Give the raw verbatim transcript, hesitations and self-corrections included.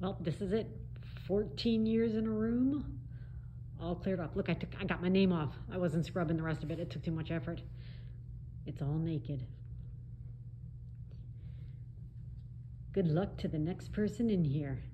Well, this is it. fourteen years in a room, all cleared up. Look, I took, I got my name off. I wasn't scrubbing the rest of it. It took too much effort. It's all naked. Good luck to the next person in here.